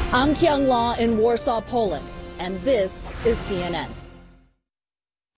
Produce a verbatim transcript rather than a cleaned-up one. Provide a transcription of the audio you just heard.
I'm Kyung La in Warsaw, Poland, and this is C N N.